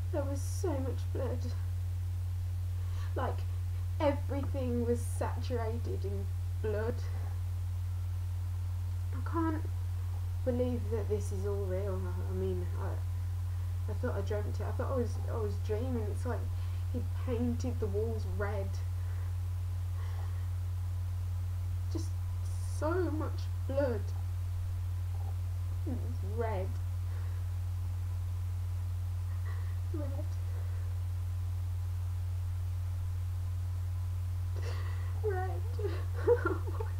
There was so much blood. Like, everything was saturated in blood. I can't believe that this is all real. I mean, I thought I dreamt it. I thought I was dreaming. It's like he painted the walls red. Just so much blood. It's red. Red. Red. Oh my